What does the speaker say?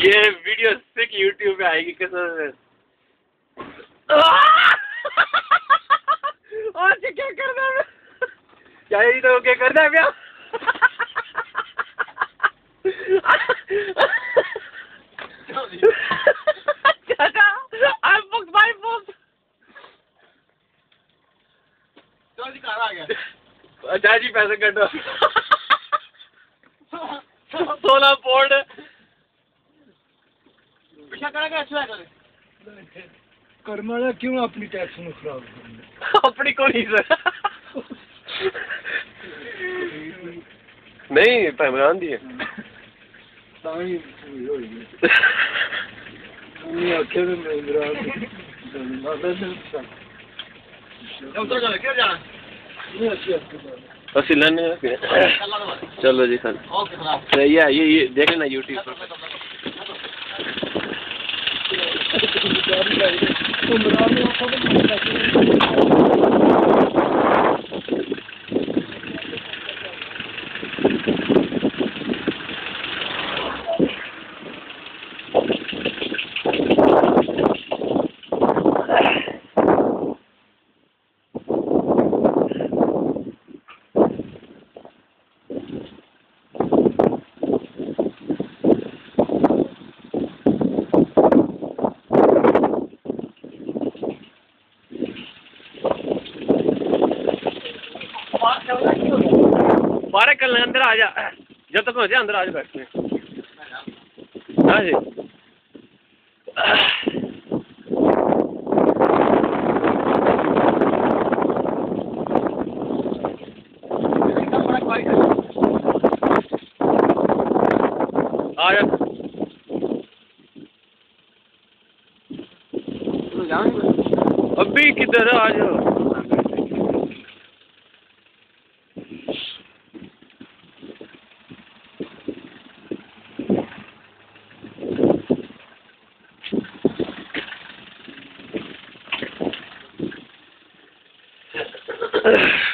ये वीडियो सिक यूट्यूब पे आएगी कसम से। और क्या करना है? क्या ही तो क्या करना है क्या? चाचा, I booked my book. चलो जी घर आ गया। अच्छा जी पैसे कटो। 16 पौंड। पीछा करेगा अच्छा करे। कर्मा क्यों अपनी टैक्स में खराब अपनी को नहीं सर। नहीं पैमरान दिए। अस्सी लाने चलो जी सर। ये देख लेना यूट्यूब पर। बारह कल अंदर आ जा, जब तक हो जाए अंदर आ जा बैठते हैं। हाँ जी आ जा। अभी किधर आ जाओ। Ugh.